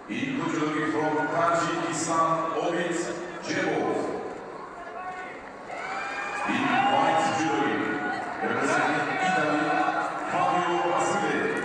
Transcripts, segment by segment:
Including from Tajikistan, Obid Jebov. In white jury, representing Italy, Fabio Basile.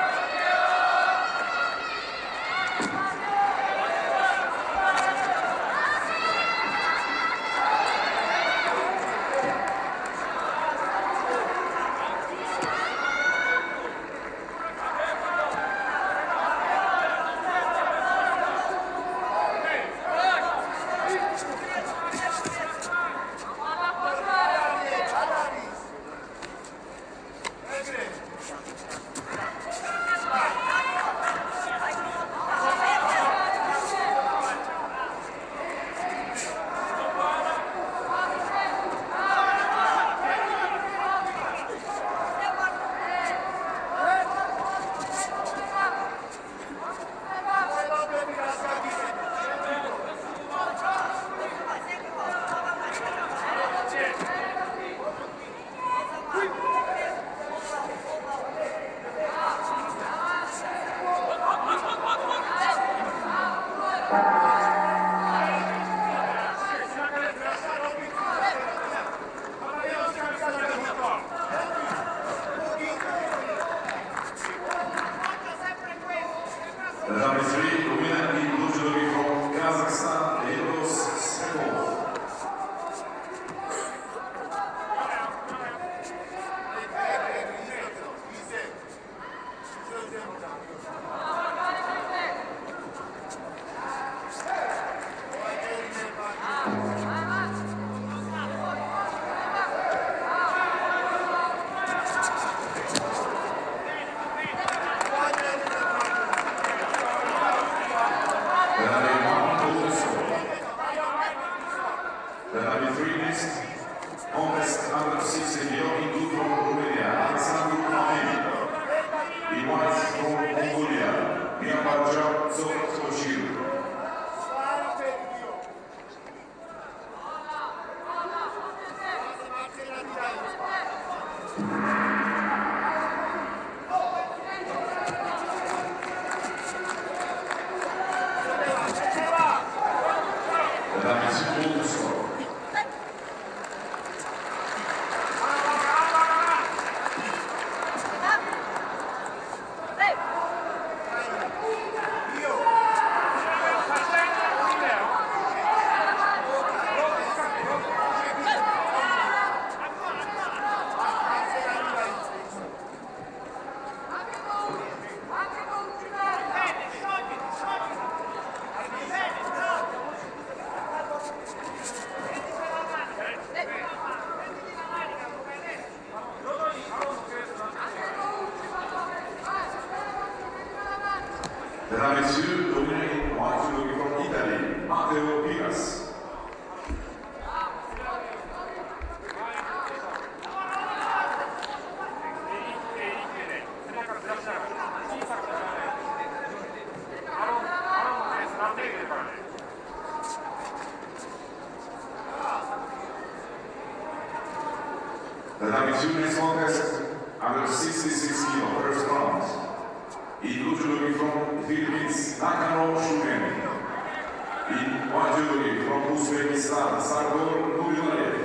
The number 3, the winner in blue jewelry from Kazakhstan, Eros Sekov. The number 3 next, Contest under 6 in blue from Romania, Alexandru Mahemi. In white from Mongolia, Myanmar Zotoshir. The number 2 Bulgarsov. The number 2, the winner in white jewelry from Italy, Matteo Piras. The number 2 next contest, under 66 kg, first round. In blue jewelry from Philippines, Nakano Shugen. In white jewelry from Uzbekistan, Sardor Nurilayev.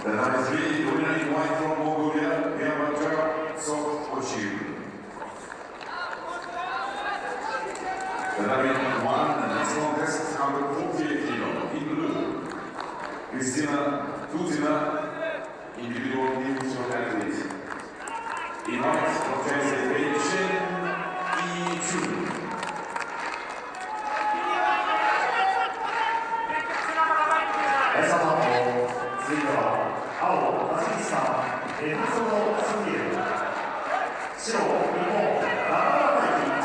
The number 3, the winner in white from Mongolia, Miyamata Sokochi. The number 1, the next contest, number 48 kilo, in blue, Kristina Tuzina, individual individual athlete. In white, Professor Chen Yi-Chu. 続いては青、タジキスタン、エフソノ・スンゲル、白、日本、中川大輝。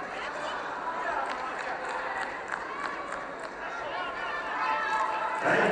第